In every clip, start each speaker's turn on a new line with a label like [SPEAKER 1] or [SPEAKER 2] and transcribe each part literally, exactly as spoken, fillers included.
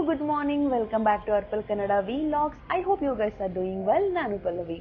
[SPEAKER 1] good morning. Welcome back to Arpal Kannada Vlogs. I hope you guys are doing well. Nanu Pallavi.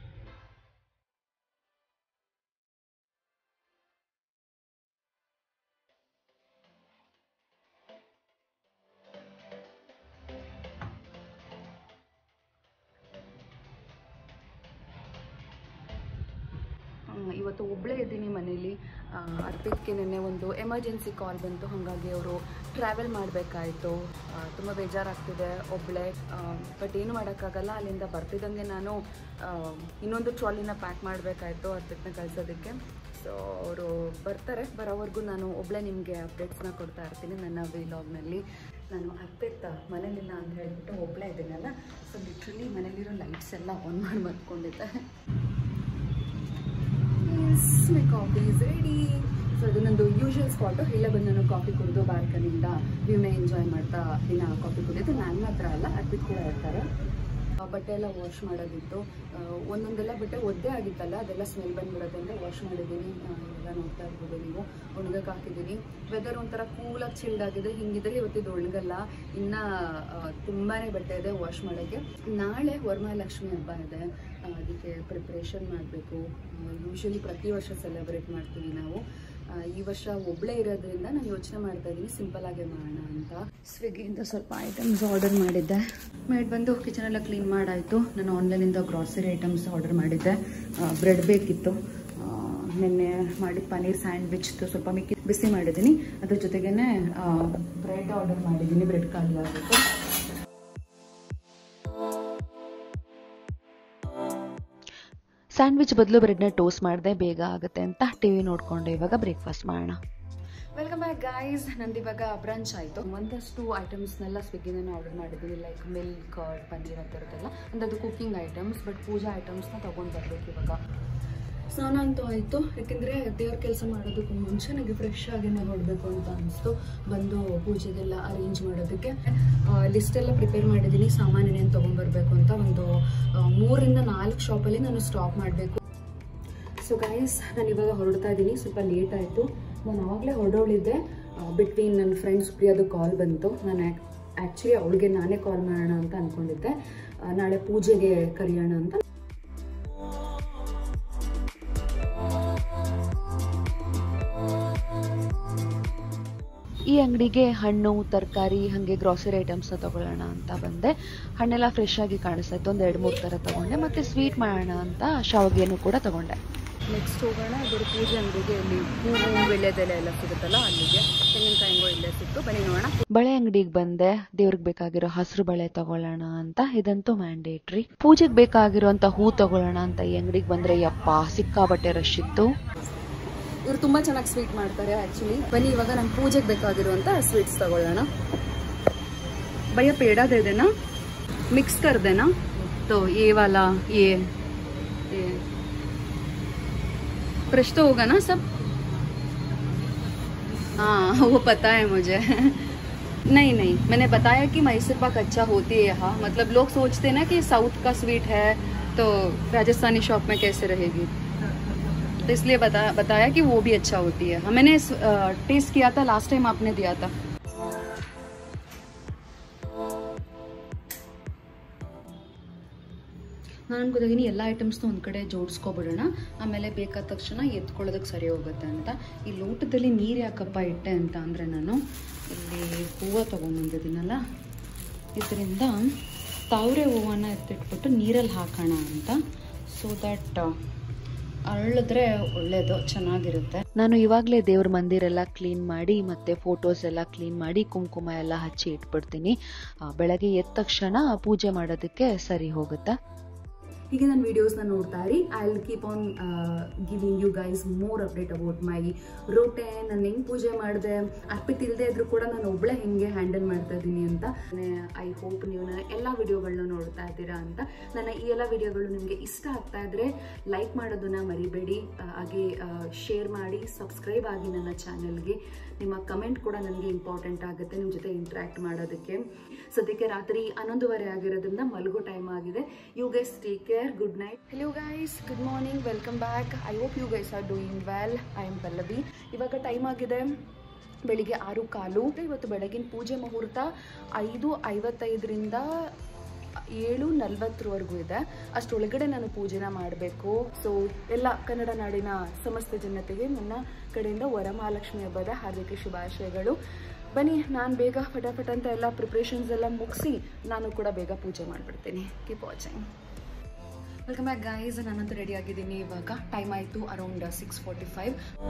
[SPEAKER 1] ಇವತ್ತು ಒಬ್ಬಳೇ ಇದ್ದೀನಿ ಮನೇಲಿ. ಅರ್ಪಿತ್ಗೆ ನೆನ್ನೆ ಒಂದು ಎಮರ್ಜೆನ್ಸಿ ಕಾಲ್ ಬಂತು, ಹಾಗಾಗಿ ಅವರು ಟ್ರಾವೆಲ್ ಮಾಡಬೇಕಾಯಿತು. ತುಂಬ ಬೇಜಾರಾಗ್ತಿದೆ ಒಬ್ಬಳೇ, ಬಟ್ ಏನು ಮಾಡೋಕ್ಕಾಗಲ್ಲ. ಅಲ್ಲಿಂದ ಬರ್ತಿದ್ದಂಗೆ ನಾನು ಇನ್ನೊಂದು ಟ್ರಾಲಿನ ಪ್ಯಾಕ್ ಮಾಡಬೇಕಾಯಿತು ಅರ್ಪಿತ್ನ ಕಳಿಸೋದಕ್ಕೆ. ಸೊ ಅವರು ಬರ್ತಾರೆ, ಬರೋವರೆಗೂ ನಾನು ಒಬ್ಬಳೇ ನಿಮಗೆ ಅಪ್ಡೇಟ್ಸ್ನ ಕೊಡ್ತಾ ಇರ್ತೀನಿ ನನ್ನ ವ್ಲಾಗ್ನಲ್ಲಿ. ನಾನು ಅರ್ಪಿತ್ ಮನೇಲಿಲ್ಲ ಅಂತ ಹೇಳ್ಬಿಟ್ಟು ಒಬ್ಬಳೇ ಇದ್ದೀನಲ್ಲ, ಸೊ ಲಿಟ್ರಲಿ ಮನೇಲಿರೋ ಲೈಟ್ಸ್ ಎಲ್ಲ ಆನ್ ಮಾಡಿ ಮತ್ಕೊಂಡಿದ್ದೆ. My coffee is ready. So ಇದು ನಂದು ಯೂಶುವಲ್ ಸ್ಪಾಟು. ಇಲ್ಲೇ ಬಂದು ನಾನು ಕಾಫಿ ಕುಡಿದು ಬಾಲ್ಕನಿಯಿಂದ ವ್ಯೂನ ಎಂಜಾಯ್ ಮಾಡ್ತಾ ದಿನ ಕಾಫಿ ಕುಡಿಯೋದು. ನಾನು ಮಾತ್ರ ಅಲ್ಲ, ಅರ್ಪಿತ್ ಕೂಡ ಇರ್ತಾರೆ. ಬಟ್ಟೆ ಎಲ್ಲ ವಾಶ್ ಮಾಡೋದಿತ್ತು, ಒಂದೊಂದೆಲ್ಲ ಬಟ್ಟೆ ಒದ್ದೆ ಆಗಿತ್ತಲ್ಲ, ಅದೆಲ್ಲ ಸ್ಮೆಲ್ ಬಂದ್ಬಿಡುತ್ತೆ ಅಂತ ವಾಶ್ ಮಾಡಿದ್ದೀನಿ. ಎಲ್ಲ ನೋಡ್ತಾ ಇರ್ಬೋದು ನೀವು, ಒಣಗಕ್ಕೆ ಹಾಕಿದ್ದೀನಿ. ವೆದರ್ ಒಂಥರ ಕೂಲಾಗಿ ಚಿಲ್ಡ್ ಆಗಿದೆ. ಹಿಂಗಿದ್ರೆ ಇವತ್ತಿದ್ದು ಒಣಗಲ್ಲ. ಇನ್ನು ತುಂಬಾ ಬಟ್ಟೆ ಇದೆ ವಾಶ್ ಮಾಡೋಕ್ಕೆ. ನಾಳೆ ವರಮಹಾಲಕ್ಷ್ಮಿ ಹಬ್ಬ ಇದೆ, ಅದಕ್ಕೆ ಪ್ರಿಪ್ರೇಷನ್ ಮಾಡಬೇಕು. ಯೂಶ್ವಲಿ ಪ್ರತಿ ವರ್ಷ ಸೆಲೆಬ್ರೇಟ್ ಮಾಡ್ತೀವಿ ನಾವು. ಈ ವರ್ಷ ಒಬ್ಬಳೇ ಇರೋದ್ರಿಂದ ನಾನು ಯೋಚನೆ ಮಾಡ್ತಾ ಇದ್ದೀನಿ ಸಿಂಪಲ್ ಆಗೇ ಮಾಡೋಣ ಅಂತ. ಸ್ವಿಗ್ಗಿಯಿಂದ ಸ್ವಲ್ಪ ಐಟಮ್ಸ್ ಆರ್ಡರ್ ಮಾಡಿದ್ದೆ. ಮೇಡ್ ಬಂದು ಕಿಚನೆಲ್ಲ ಕ್ಲೀನ್ ಮಾಡಾಯಿತು. ನಾನು ಆನ್ಲೈನಿಂದ ಗ್ರಾಸರಿ ಐಟಮ್ಸ್ ಆರ್ಡರ್ ಮಾಡಿದ್ದೆ. ಬ್ರೆಡ್ ಬೇಕಿತ್ತು, ನಿನ್ನೆ ಮಾಡಿದ ಪನ್ನೀರ್ ಸ್ಯಾಂಡ್ವಿಚ್ದು ಸ್ವಲ್ಪ ಮಿಕ್ಕಿ ಬಿಸಿ ಮಾಡಿದ್ದೀನಿ. ಅದ್ರ ಜೊತೆಗೇ ಬ್ರೆಡ್ ಆರ್ಡರ್ ಮಾಡಿದ್ದೀನಿ, ಬ್ರೆಡ್ ಖಾಲಿ ಆಗುತ್ತೆ. ಸ್ಯಾಂಡ್ವಿಚ್ ಬದಲು ಬ್ರೆಡ್ನ ಟೋಸ್ಟ್ ಮಾಡಿದೆ, ಬೇಗ ಆಗುತ್ತೆ ಅಂತ ಟಿವಿ ನೋಡಿಕೊಂಡು ಇವಾಗ ಬ್ರೇಕ್ಫಾಸ್ಟ್ ಮಾಡೋಣ. Welcome back guys. ನಂದು ಇವಾಗ ಬ್ರಂಚ್ ಆಯಿತು. ಒಂದಷ್ಟು ಐಟಮ್ಸ್ನೆಲ್ಲ ಸ್ವಿಗ್ಗಿನೇ ಆರ್ಡರ್ ಮಾಡಿದ್ದೀನಿ, ಲೈಕ್ ಮಿಲ್ಕ್, ಕರ್ಡ್, ಪನ್ನೀರ್ ಅಂತ ಇರುತ್ತಲ್ಲ, ಅಂದರೆ ಅದು ಕುಕ್ಕಿಂಗ್ ಐಟಮ್ಸ್. ಬಟ್ ಪೂಜಾ ಐಟಮ್ಸ್ನ ತೊಗೊಂಡು ಬರಬೇಕು ಇವಾಗ. ಸ್ನಾನ ಅಂತೂ ಆಯಿತು, ಯಾಕೆಂದರೆ ದೇವ್ರ ಕೆಲಸ ಮಾಡೋದಕ್ಕೂ ಮುಂಚೆ ನನಗೆ ಫ್ರೆಶ್ ಆಗಿನೇ ಹೊಡಬೇಕು ಅಂತ ಅನಿಸ್ತು. ಬಂದು ಪೂಜೆಗೆಲ್ಲ ಅರೇಂಜ್ ಮಾಡೋದಕ್ಕೆ ಲಿಸ್ಟೆಲ್ಲ ಪ್ರಿಪೇರ್ ಮಾಡಿದ್ದೀನಿ, ಸಾಮಾನೇನೇನು ತೊಗೊಂಡ್ಬರ್ಬೇಕು ಅಂತ. ಒಂದು ಮೂರಿಂದ ನಾಲ್ಕು ಶಾಪಲ್ಲಿ ನಾನು ಸ್ಟಾಪ್ ಮಾಡಬೇಕು. ಸೊ ಗೈಸ್, ನಾನು ಇವಾಗ ಹೊರಡ್ತಾ ಇದ್ದೀನಿ. ಸ್ವಲ್ಪ ಲೇಟ್ ಆಯಿತು. ನಾನು ಆವಾಗಲೇ ಹೊರಡೋಳಿದ್ದೆ, ಬಿಟ್ವೀನ್ ನನ್ನ ಫ್ರೆಂಡ್ ಸುಪ್ರಿಯಾದು ಕಾಲ್ ಬಂತು. ನಾನು ಆ್ಯಕ್ಚುಲಿ ಅವಳಿಗೆ ನಾನೇ ಕಾಲ್ ಮಾಡೋಣ ಅಂತ ಅಂದ್ಕೊಂಡಿದ್ದೆ, ನಾಳೆ ಪೂಜೆಗೆ ಕರೆಯೋಣ ಅಂತ. ಈ ಅಂಗಡಿಗೆ ಹಣ್ಣು, ತರಕಾರಿ, ಹಾಗೆ ಗ್ರಾಸರಿ ಐಟಮ್ಸ್ನ ತೊಗೊಳ್ಳೋಣ ಅಂತ ಬಂದೆ. ಹಣ್ಣೆಲ್ಲ ಫ್ರೆಶ್ ಆಗಿ ಕಾಣಿಸ್ತಾ ಇತ್ತು, ಒಂದು ಎರಡು ಮೂರು ಥರ ತೊಗೊಂಡೆ. ಮತ್ತು ಸ್ವೀಟ್ ಮಾಡೋಣ ಅಂತ ಶಾವಿಗೆನೂ ಕೂಡ ತೊಗೊಂಡೆ. ನೆಕ್ಸ್ಟ್ ಹೋಗೋಣ ಅದರ ಪೂಜೆ ಅಂಗಡಿಗೆ. ಇಲ್ಲಿ ಹೂವು, ವೀಳ್ಯದೆಲೆ ಎಲ್ಲ ಸಿಗುತ್ತಲ್ಲ, ಅಲ್ಲಿಗೆ. ತೆಂಗಿನಕಾಯಿಗೂ ಇಲ್ಲೇ ಸಿಕ್ತು, ಬನ್ನಿ ನೋಡೋಣ. ಬಳೆ ಅಂಗಡಿಗೆ ಬಂದೆ, ದೇವ್ರಿಗೆ ಬೇಕಾಗಿರೋ ಹಸಿರು ಬಳೆ ತಗೊಳ್ಳೋಣ ಅಂತ. ಇದಂತೂ ಮ್ಯಾಂಡೇಟ್ರಿ. ಪೂಜೆಗೆ ಬೇಕಾಗಿರೋಂಥ ಹೂ ತಗೊಳ್ಳೋಣ ಅಂತ ಈ ಅಂಗಡಿಗೆ ಬಂದರೆ ಯಪ್ಪ ಸಿಕ್ಕಾಬಟ್ಟೆ ರಶ್ ಇತ್ತು. ಇವರು ತುಂಬ ಚೆನ್ನಾಗಿ ಸ್ವೀಟ್ ಮಾಡ್ತಾರೆ ಆ್ಯಕ್ಚುಲಿ. ಬನ್ನಿ ಇವಾಗ ನಮ್ಮ ಪೂಜೆಗೆ ಬೇಕಾಗಿರುವಂಥ ಸ್ವೀಟ್ಸ್ ತಗೊಳ್ಳೋಣ. ಭಯ್ಯ पेड़ा दे देना, मिक्स कर देना. तो ये वाला, ये ये फ्रेश तो होगा ना सब? हाँ वो पता है मुझे. नहीं नहीं, मैंने बताया कि मैसूर पाक अच्छा होती है यहाँ. मतलब लोग सोचते हैं ना कि साउथ का स्वीट है तो राजस्थानी शॉप में कैसे रहेगी, तो इसलिए बता बताया कि वो भी अच्छा होती है. मैंने टेस्ट किया था लास्ट टाइम, आपने दिया था. ನಾನು ಅನ್ಕೋತಿದ್ದೀನಿ ಎಲ್ಲ ಐಟಮ್ಸ್ನ ಒಂದು ಕಡೆ ಜೋಡಿಸ್ಕೊಬಿಡೋಣ, ಆಮೇಲೆ ಬೇಕಾದ ತಕ್ಷಣ ಎತ್ಕೊಳ್ಳೋದಕ್ಕೆ ಸರಿ ಹೋಗುತ್ತೆ ಅಂತ. ಈ ಲೋಟದಲ್ಲಿ ನೀರು ಯಾಕಪ್ಪ ಇಟ್ಟೆ ಅಂತ ಅಂದರೆ, ನಾನು ಇಲ್ಲಿ ಹೂವು ತೊಗೊಂಡ್ಬಂದಿದ್ದೀನಲ್ಲ, ಇದರಿಂದ ತಾವರೆ ಹೂವನ್ನ ಎತ್ತಿಟ್ಬಿಟ್ಟು ನೀರಲ್ಲಿ ಹಾಕೋಣ ಅಂತ. ಸೊ ದಟ್ ಅರಳಿದ್ರೆ ಒಳ್ಳೇದು, ಚೆನ್ನಾಗಿರುತ್ತೆ. ನಾನು ಇವಾಗಲೇ ದೇವ್ರ ಮಂದಿರೆಲ್ಲ ಕ್ಲೀನ್ ಮಾಡಿ ಮತ್ತೆ ಫೋಟೋಸ್ ಎಲ್ಲ ಕ್ಲೀನ್ ಮಾಡಿ ಕುಂಕುಮ ಎಲ್ಲ ಹಚ್ಚಿ ಇಟ್ಬಿಡ್ತೀನಿ. ಬೆಳಗ್ಗೆ ಎದ್ದ ತಕ್ಷಣ ಪೂಜೆ ಮಾಡೋದಕ್ಕೆ ಸರಿ ಹೋಗುತ್ತೆ. ಹೀಗೆ ನನ್ನ ವೀಡಿಯೋಸ್ನ ನೋಡ್ತಾ ಇರಿ. I will keep on giving you guys more update about my routine. ನಾನು ಹೆಂಗೆ ಪೂಜೆ ಮಾಡಿದೆ, ಅರ್ಪಿತ್ ಇಲ್ಲದೆ ಇದ್ರೂ ಕೂಡ ನಾನು ಒಬ್ಬಳೇ ಹೆಂಗೆ ಹ್ಯಾಂಡಲ್ ಮಾಡ್ತಾ ಇದ್ದೀನಿ ಅಂತ. ಐ ಹೋಪ್ ನೀವು ನನ್ನ ಎಲ್ಲ ವಿಡಿಯೋಗಳನ್ನ ನೋಡ್ತಾ ಇದ್ದೀರಾ ಅಂತ. ನನ್ನ ಈ ಎಲ್ಲ ವಿಡಿಯೋಗಳು ನಿಮಗೆ ಇಷ್ಟ ಆಗ್ತಾ ಇದ್ರೆ ಲೈಕ್ ಮಾಡೋದನ್ನ ಮರಿಬೇಡಿ, ಹಾಗೆ ಶೇರ್ ಮಾಡಿ, ಸಬ್ಸ್ಕ್ರೈಬ್ ಆಗಿ ನನ್ನ ಚಾನೆಲ್ಗೆ. ನಿಮ್ಮ ಕಮೆಂಟ್ ಕೂಡ ನನಗೆ ಇಂಪಾರ್ಟೆಂಟ್ ಆಗುತ್ತೆ ನಿಮ್ಮ ಜೊತೆ ಇಂಟ್ರ್ಯಾಕ್ಟ್ ಮಾಡೋದಕ್ಕೆ. ಸದ್ಯಕ್ಕೆ ರಾತ್ರಿ ಹನ್ನೊಂದುವರೆ ಆಗಿರೋದ್ರಿಂದ ಮಲಗೋ ಟೈಮ್ ಆಗಿದೆ. You guys take care, good night. Hello guys, good morning, welcome back. I hope you guys are doing well. I am Pallavi. ಇವಾಗ ಟೈಮ್ ಆಗಿದೆ ಬೆಳಿಗ್ಗೆ ಆರು ಕಾಲು. ಇವತ್ತು ಬೆಳಗಿನ ಪೂಜೆ ಮುಹೂರ್ತ ಐದು ಐವತ್ತೈದರಿಂದ ಏಳು ನಲ್ವತ್ತರವರೆಗೂ ಇದೆ. ಅಷ್ಟೊಳಗಡೆ ನಾನು ಪೂಜೆನ ಮಾಡಬೇಕು. ಸೊ ಎಲ್ಲ ಕನ್ನಡ ನಾಡಿನ ಸಮಸ್ತ ಜನತೆಗೆ ನನ್ನ ಕಡೆಯಿಂದ ವರಮಹಾಲಕ್ಷ್ಮಿ ಹಬ್ಬದ ಹಾರ್ದಿಕ ಶುಭಾಶಯಗಳು. ಬನ್ನಿ, ನಾನು ಬೇಗ ಫಟಾಫಟ್ ಅಂತ ಎಲ್ಲ ಪ್ರಿಪ್ರೇಷನ್ಸ್ ಎಲ್ಲ ಮುಗಿಸಿ ನಾನು ಕೂಡ ಬೇಗ ಪೂಜೆ ಮಾಡಿಬಿಡ್ತೀನಿ. Keep watching. Welcome back guys. ನಾನಂತೂ ರೆಡಿ ಆಗಿದ್ದೀನಿ. ಇವಾಗ ಟೈಮ್ ಆಯಿತು ಅರೌಂಡ್ ಸಿಕ್ಸ್ ಫೋರ್ಟಿ ಫೈವ್.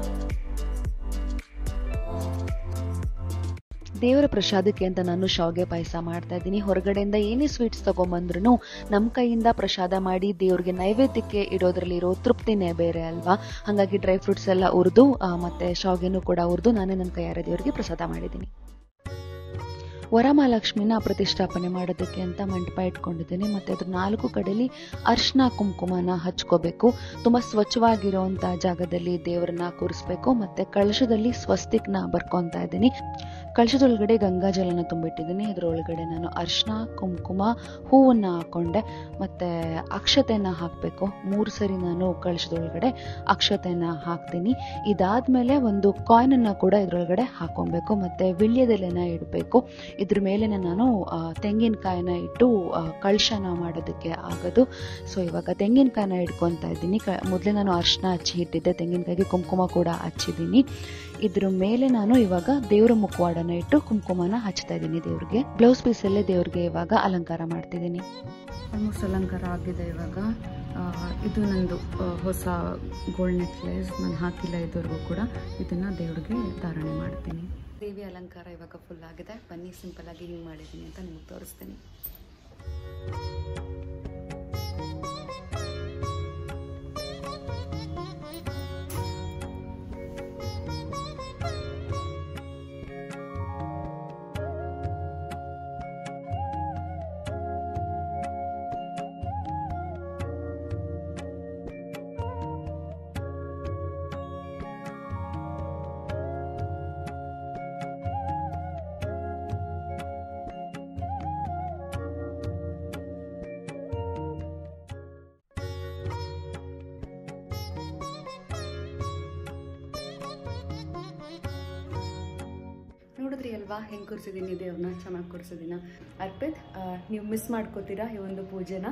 [SPEAKER 2] ದೇವರ ಪ್ರಸಾದಕ್ಕೆ ಅಂತ ನಾನು ಶಾವಿಗೆ ಪಾಯಸ ಮಾಡ್ತಾ ಇದ್ದೀನಿ. ಹೊರಗಡೆಯಿಂದ ಏನೇ ಸ್ವೀಟ್ಸ್ ತಗೊಂಬಂದ್ರೂ ನಮ್ಮ ಕೈಯಿಂದ ಪ್ರಸಾದ ಮಾಡಿ ದೇವ್ರಿಗೆ ನೈವೇದ್ಯಕ್ಕೆ ಇಡೋದ್ರಲ್ಲಿರೋ ತೃಪ್ತಿನೇ ಬೇರೆ ಅಲ್ವಾ. ಹಾಗಾಗಿ ಡ್ರೈ ಫ್ರೂಟ್ಸ್ ಎಲ್ಲ ಹುರಿದು ಮತ್ತೆ ಶಾವಿಗೆನೂ ಕೂಡ ಹುರಿದು ನಾನೇ ನನ್ನ ಕೈಯಾರ ದೇವರಿಗೆ ಪ್ರಸಾದ ಮಾಡಿದ್ದೀನಿ. ವರಮಹಾಲಕ್ಷ್ಮಿನ ಪ್ರತಿಷ್ಠಾಪನೆ ಮಾಡೋದಕ್ಕೆ ಅಂತ ಮಂಟಪ ಇಟ್ಕೊಂಡಿದ್ದೀನಿ. ಮತ್ತು ಅದ್ರ ನಾಲ್ಕು ಕಡೆಯಲ್ಲಿ ಅರ್ಶಿನ ಕುಂಕುಮನ ಹಚ್ಕೋಬೇಕು. ತುಂಬ ಸ್ವಚ್ಛವಾಗಿರೋವಂಥ ಜಾಗದಲ್ಲಿ ದೇವರನ್ನ ಕೂರಿಸ್ಬೇಕು. ಮತ್ತು ಕಳಶದಲ್ಲಿ ಸ್ವಸ್ತಿಕ್ನ ಬರ್ಕೊತಾ ಇದ್ದೀನಿ. ಕಳಶದೊಳಗಡೆ ಗಂಗಾಜಲನ ತುಂಬಿಟ್ಟಿದ್ದೀನಿ. ಇದರೊಳಗಡೆ ನಾನು ಅರ್ಶಿನ ಕುಂಕುಮ ಹೂವನ್ನು ಹಾಕ್ಕೊಂಡೆ ಮತ್ತು ಅಕ್ಷತೆಯನ್ನು ಹಾಕಬೇಕು. ಮೂರು ಸರಿ ನಾನು ಕಳಶದೊಳಗಡೆ ಅಕ್ಷತೆಯನ್ನು ಹಾಕ್ತೀನಿ. ಇದಾದಮೇಲೆ ಒಂದು ಕಾಯಿನನ್ನು ಕೂಡ ಇದರೊಳಗಡೆ ಹಾಕ್ಕೊಬೇಕು ಮತ್ತು ವಿಳ್ಯದೆಲೆನ ಇಡಬೇಕು. ಇದ್ರ ಮೇಲೆ ನಾನು ತೆಂಗಿನಕಾಯಿನ ಇಟ್ಟು ಕಳಶನ ಮಾಡೋದಕ್ಕೆ ಆಗೋದು. ಸೊ ಇವಾಗ ತೆಂಗಿನಕಾಯಿನ ಇಟ್ಕೊತಾ ಇದ್ದೀನಿ. ಕ ಮೊದಲೇ ನಾನು ಅರ್ಶಿನ ಹಚ್ಚಿ ಇಟ್ಟಿದ್ದೆ, ತೆಂಗಿನಕಾಯಿಗೆ ಕುಂಕುಮ ಕೂಡ ಹಚ್ಚಿದ್ದೀನಿ. ಇದ್ರ ಮೇಲೆ ನಾನು ಇವಾಗ ದೇವರ ಮುಖವಾಡನ ಇಟ್ಟು ಕುಂಕುಮನ ಹಚ್ತಾ ಇದ್ದೀನಿ ದೇವ್ರಿಗೆ. ಬ್ಲೌಸ್ ಪೀಸಲ್ಲೇ ದೇವ್ರಿಗೆ ಇವಾಗ ಅಲಂಕಾರ ಮಾಡ್ತಿದ್ದೀನಿ.
[SPEAKER 1] ಆಲ್ಮೋಸ್ಟ್ ಅಲಂಕಾರ ಆಗಿದೆ ಇವಾಗ. ಇದು ನಂದು ಹೊಸ ಗೋಲ್ಡ್ ನೆಕ್ಲೆಸ್ ನಾನು ಹಾಕಿಲ್ಲ ಇದುವರೆಗೂ ಕೂಡ. ಇದನ್ನು ದೇವ್ರಿಗೆ ಧಾರಣೆ ಮಾಡ್ತೀನಿ. ದೇವಿ ಅಲಂಕಾರ ಇವಾಗ ಫುಲ್ ಆಗಿದೆ. ಬನ್ನಿ ಸಿಂಪಲ್ ಆಗಿ ಹಿಂಗೆ ಮಾಡಿದ್ದೀನಿ ಅಂತ ನಿಮ್ಗೆ ತೋರಿಸ್ತೀನಿ. ನೋಡಿದ್ರಿ ಅಲ್ವಾ ಹೆಂಗೆ ಕೂರಿಸಿದ್ದೀನಿ ದೇವ್ರನ್ನ, ಚೆನ್ನಾಗಿ ಕೂರಿಸಿದ್ದೀನ. ಅರ್ಪಿತ್, ನೀವು ಮಿಸ್ ಮಾಡ್ಕೋತೀರಾ ಈ ಒಂದು ಪೂಜೆನ.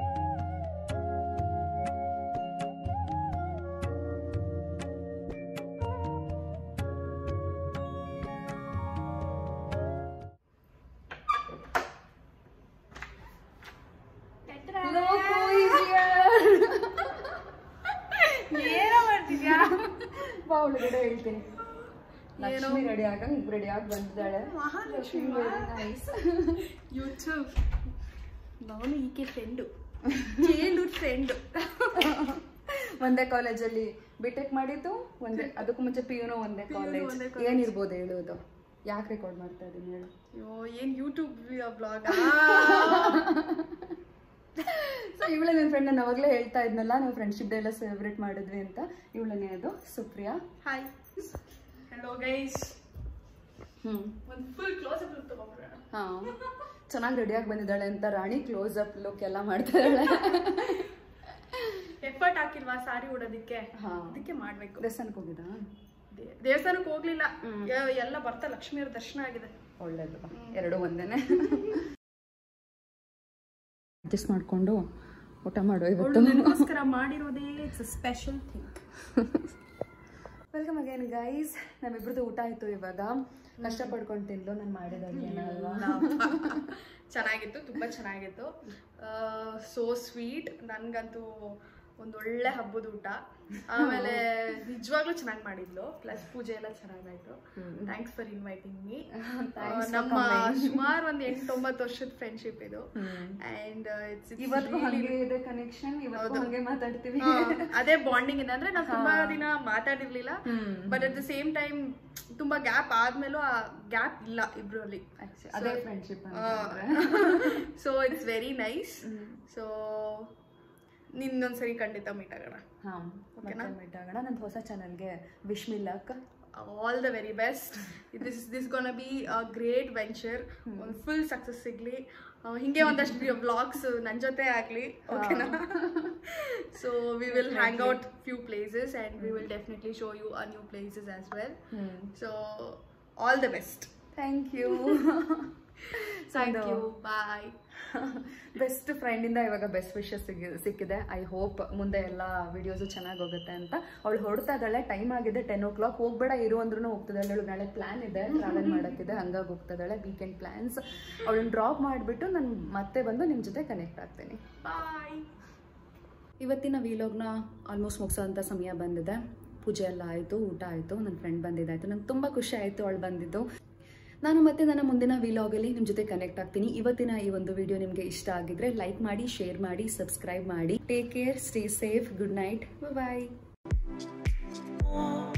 [SPEAKER 1] ಒಳಗಡೆ ಹೇಳ್ತೀನಿ ಲಕ್ಷ್ಮಿ ರೆಡಿ ಆಗಂಗ್ ರೆಡಿ ಆಗಿ ಬಂದಿದ್ದಾಳೆ. ಮಹಾಲಕ್ಷ್ಮಿ
[SPEAKER 3] ಯೂಟ್ಯೂಬ್ ನಾನು ಈಕೆ ಫ್ರೆಂಡು, ಚೈಲ್ಡ್ಹುಡ್ ಫ್ರೆಂಡು.
[SPEAKER 1] ಒಂದೇ ಕಾಲೇಜಲ್ಲಿ ಬಿಟೆಕ್ ಮಾಡಿದ್ದು ಒಂದೇ, ಅದಕ್ಕೂ ಮುಂಚೆ ಪಿ ಯುನೂ ಒಂದೇ ಕಾಲೇಜ್. ಏನಿರ್ಬೋದು ಹೇಳೋದು? ಯಾಕೆ ರೆಕಾರ್ಡ್ ಮಾಡ್ತಾ ಇದ್ದೀನಿ ಹೇಳು?
[SPEAKER 3] ಅಯ್ಯೋ ಏನು ಯೂಟ್ಯೂಬ್ ಬ್ಲಾಗ್.
[SPEAKER 1] ಸೊ ಇವಳೇ ನನ್ನ ಫ್ರೆಂಡ್. ನಾನು ಅವಾಗಲೇ ಹೇಳ್ತಾ ಇದ್ನಲ್ಲ ನಾವು ಫ್ರೆಂಡ್ಶಿಪ್ ಡೇ ಎಲ್ಲ ಸೆಲೆಬ್ರೇಟ್ ಮಾಡಿದ್ವಿ ಅಂತ. ಇವಳನೇ ಅದು ಸುಪ್ರಿಯಾ.
[SPEAKER 3] Hi, hello guys.
[SPEAKER 1] ಹ್ಞೂ
[SPEAKER 3] ಒಂದು ಫುಲ್ ಕ್ಲೋಸ್ ಅಪ್ ಲುಕ್ ತಗೊಂಡ್ಬಿಡೋಣ.
[SPEAKER 1] ಹಾಂ, ಚೆನ್ನಾಗಿ ರೆಡಿಯಾಗಿ ಬಂದಿದ್ದಾಳೆ ಅಂತ ರಾಣಿ ಕ್ಲೋಸ್ ಅಪ್ ಲುಕ್ ಎಲ್ಲ ಮಾಡ್ತಾ ಇದ್ದಾಳೆ.
[SPEAKER 3] ಎಫರ್ಟ್ ಹಾಕಿಲ್ವಾ ಸಾರಿ ಉಡೋದಕ್ಕೆ?
[SPEAKER 1] ಹಾಂ,
[SPEAKER 3] ಅದಕ್ಕೆ ಮಾಡಬೇಕು.
[SPEAKER 1] ದೇವಸ್ಥಾನಕ್ಕೆ ಹೋಗಿದ್ದಾ?
[SPEAKER 3] ದೇವಸ್ಥಾನಕ್ಕೆ ಹೋಗ್ಲಿಲ್ಲ, ಎಲ್ಲ ಬರ್ತಾ ಲಕ್ಷ್ಮಿಯವ್ರ ದರ್ಶನ ಆಗಿದೆ.
[SPEAKER 1] ಒಳ್ಳೇದು, ಎರಡೂ ಒಂದೇನೆ. ಅಡ್ಜಸ್ಟ್ ಮಾಡಿಕೊಂಡು ಊಟ ಮಾಡೋ ಇವತ್ತು.
[SPEAKER 3] ನನಗೋಸ್ಕರ ಮಾಡಿರೋದೇ it's a special thing.
[SPEAKER 1] Welcome again guys. ನಮ್ಮಿಬ್ರದ್ದು ಊಟ ಆಯಿತು ಇವಾಗ. ಕಷ್ಟಪಡ್ಕೊಂಡು ತಿಂದು ನಾನು ಮಾಡಿದ ಅಡುಗೆನ ಅಲ್ವಾ.
[SPEAKER 3] ಚೆನ್ನಾಗಿತ್ತು, ತುಂಬ ಚೆನ್ನಾಗಿತ್ತು. So sweet. ನನಗಂತೂ ಒಂದೊಳ್ಳೆ ಹಬ್ಬದ ಊಟ. ಆಮೇಲೆ ನಿಜವಾಗ್ಲೂ ಚೆನ್ನಾಗಿ ಮಾಡಿದ್ಲು. ಪ್ಲಸ್ ಪೂಜೆ ಎಲ್ಲ ಚೆನ್ನಾಗಾಯ್ತು. Thanks for inviting me. ನಮ್ಮ ಸುಮಾರು ಒಂದು ಎಂಟೊಂಬತ್ತು ವರ್ಷದ ಫ್ರೆಂಡ್ಶಿಪ್ ಇದು. ಅಂಡ್
[SPEAKER 1] ಇವತ್ತು ಹಾಗೆ ಇದೆ ಕನೆಕ್ಷನ್, ಇವತ್ತು ಹಾಗೆ ಮಾತಾಡ್ತೀವಿ.
[SPEAKER 3] ಅದೇ ಬಾಂಡಿಂಗ್ ಇದೆ. ಅಂದ್ರೆ ನಾವು ತುಂಬಾ ದಿನ ಮಾತಾಡಿರ್ಲಿಲ್ಲ, but at the same time ತುಂಬಾ ಗ್ಯಾಪ್ ಆದ್ಮೇಲೂ ಆ ಗ್ಯಾಪ್ ಇಲ್ಲ ಇಬ್ರಲ್ಲಿ.
[SPEAKER 1] ಅದೇ friendship.
[SPEAKER 3] So it's very nice. So ನಿನ್ನೊಂದ್ಸರಿ ಖಂಡಿತ ಮೀಟ್ ಆಗೋಣ.
[SPEAKER 1] ಹಾಂ, ಮೀಟ್ ಆಗೋಣ. ನಂದು ಹೊಸ ಚಾನಲ್ಗೆ wish me luck.
[SPEAKER 3] All the very best. This this gonna be a great venture. ಒಂದು ಫುಲ್ ಸಕ್ಸಸ್ ಸಿಗ್ಲಿ. ಹಿಂಗೆ ಒಂದಷ್ಟು ವ್ಲಾಗ್ಸ್ ನನ್ನ ಜೊತೆ ಆಗಲಿ, ಓಕೆನಾ? So we will hang out few places and we will definitely show you a new places as well. So all the best.
[SPEAKER 1] Thank you.
[SPEAKER 3] Thank you, bye.
[SPEAKER 1] Best ಫ್ರೆಂಡಿಂದ ಇವಾಗ best wishes ಸಿಕ್ಕಿದೆ. I hope ಮುಂದೆ ಎಲ್ಲ videos ಚೆನ್ನಾಗಿ ಹೋಗುತ್ತೆ ಅಂತ. ಅವಳು ಹೊಡ್ತಾ ಇದ್ದಾಳೆ, ಟೈಮ್ ಆಗಿದೆ ಟೆನ್ ಓ ಕ್ಲಾಕ್, ಹೋಗ್ಬೇಡ ಇರು ಅಂದ್ರೂ ಹೋಗ್ತಿದ್ದಾಳೆ. ಅವಳು ನಾಳೆ ಪ್ಲಾನ್ ಇದೆ, ಟ್ರಾವೆಲ್ ಮಾಡೋಕ್ಕಿದೆ, ಹಂಗಾಗಿ ಹೋಗ್ತಿದ್ದಾಳೆ. Weekend plans. ಅವಳನ್ನ ಡ್ರಾಪ್ ಮಾಡಿಬಿಟ್ಟು ನಾನು ಮತ್ತೆ ಬಂದು ನಿಮ್ಮ ಜೊತೆ ಕನೆಕ್ಟ್ ಆಗ್ತೀನಿ.
[SPEAKER 3] ಬಾಯ್.
[SPEAKER 1] ಇವತ್ತಿನ ವಿಲಾಗ್ನ ಆಲ್ಮೋಸ್ಟ್ ಮುಗಿಸೋಂಥ ಸಮಯ ಬಂದಿದೆ. ಪೂಜೆ ಎಲ್ಲ ಆಯಿತು, ಊಟ ಆಯಿತು, ನನ್ನ ಫ್ರೆಂಡ್ ಬಂದಿದ್ದಾಯಿತು. ನಂಗೆ ತುಂಬ ಖುಷಿ ಆಯಿತು ಅವಳು ಬಂದಿದ್ದು. ನಾನು ಮತ್ತೆ ನನ್ನ ಮುಂದಿನ ವಿಲಾಗಲ್ಲಿ ನಿಮ್ಮ ಜೊತೆ ಕನೆಕ್ಟ್ ಆಗ್ತೀನಿ. ಇವತ್ತಿನ ಈ ಒಂದು ವಿಡಿಯೋ ನಿಮಗೆ ಇಷ್ಟ ಆಗಿದ್ರೆ ಲೈಕ್ ಮಾಡಿ, ಶೇರ್ ಮಾಡಿ, ಸಬ್ಸ್ಕ್ರೈಬ್ ಮಾಡಿ. Take care, stay safe, good night, ಬಾಯ್.